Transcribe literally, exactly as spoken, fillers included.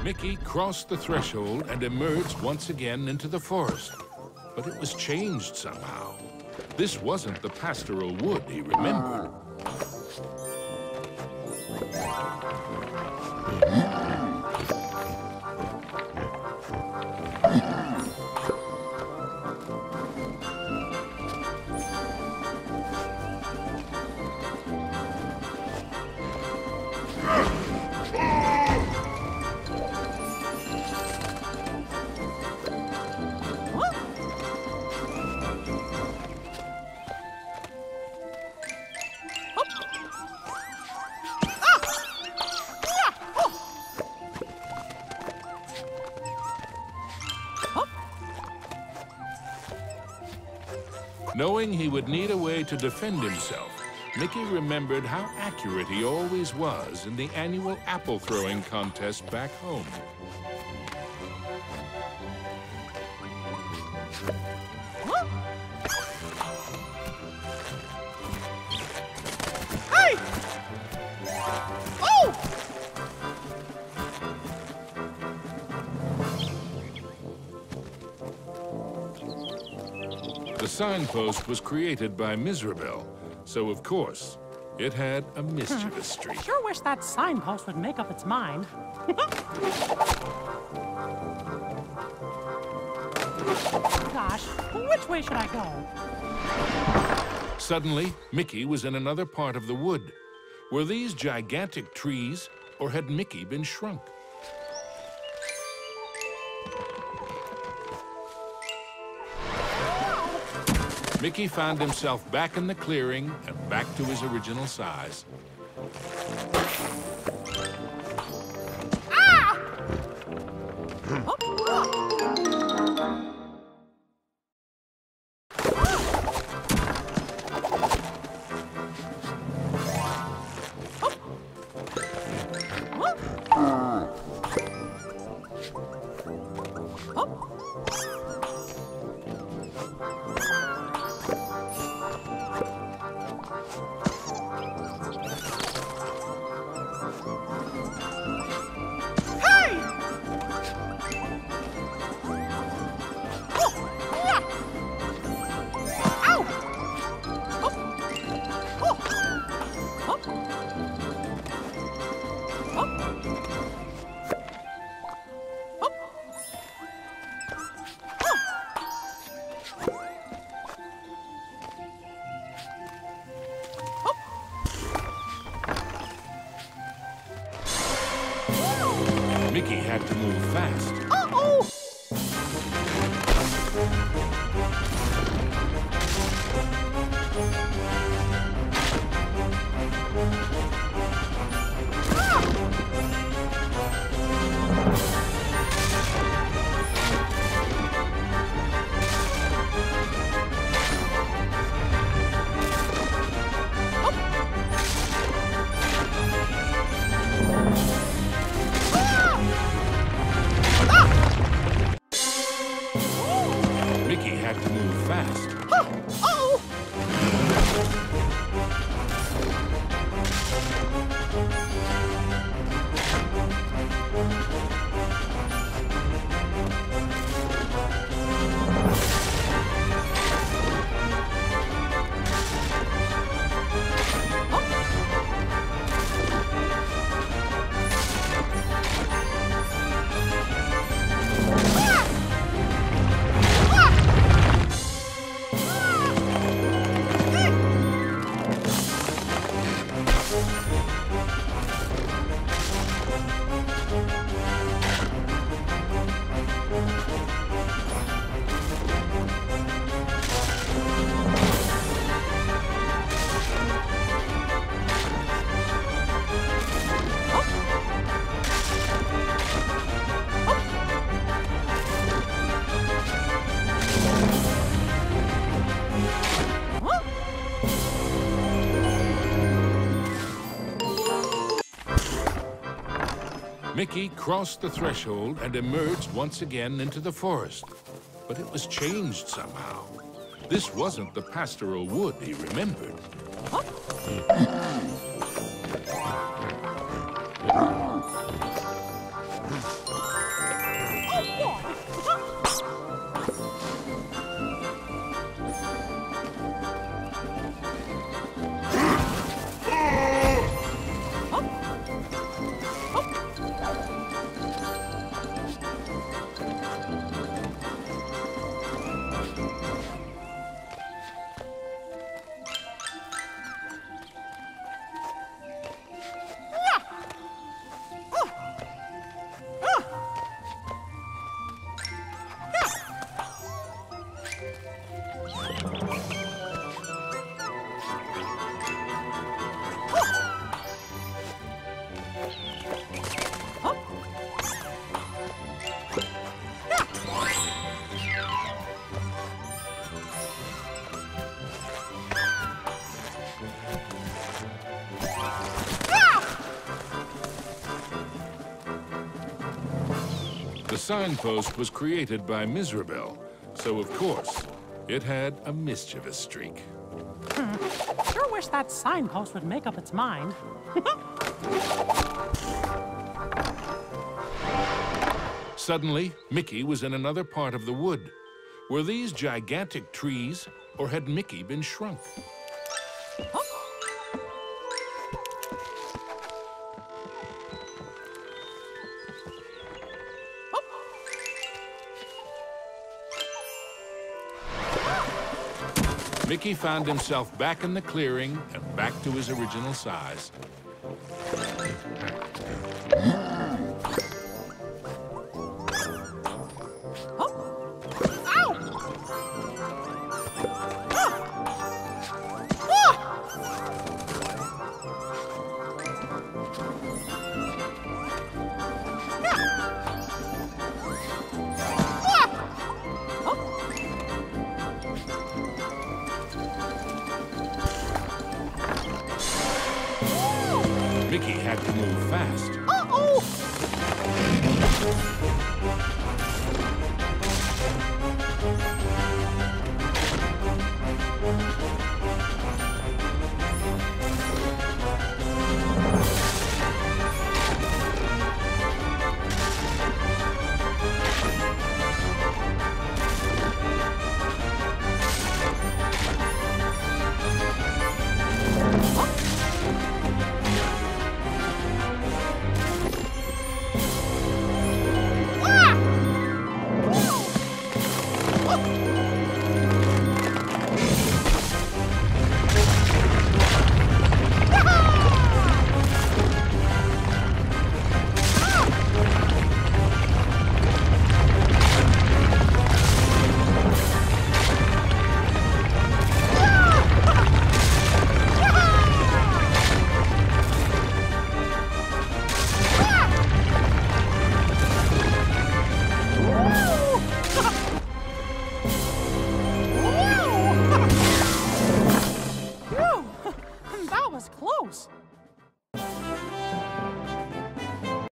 Mickey crossed the threshold and emerged once again into the forest. But it was changed somehow. This wasn't the pastoral wood he remembered. Knowing he would need a way to defend himself, Mickey remembered how accurate he always was in the annual apple throwing contest back home. Hey! Oh! The signpost was created by Mizrabel, so of course, it had a mischievous streak. Sure wish that signpost would make up its mind. Gosh, which way should I go? Suddenly, Mickey was in another part of the wood. Were these gigantic trees, or had Mickey been shrunk? Mickey found himself back in the clearing and back to his original size. Ah! Mickey had to move fast. Uh-oh! Mickey had to move fast. Uh-oh! Mickey crossed the threshold and emerged once again into the forest. But it was changed somehow. This wasn't the pastoral wood he remembered. The signpost was created by Mizrabel, so of course, it had a mischievous streak. Hmm. Sure wish that signpost would make up its mind. Suddenly, Mickey was in another part of the wood. Were these gigantic trees, or had Mickey been shrunk? Mickey found himself back in the clearing and back to his original size. Mickey had to move fast. Uh-oh!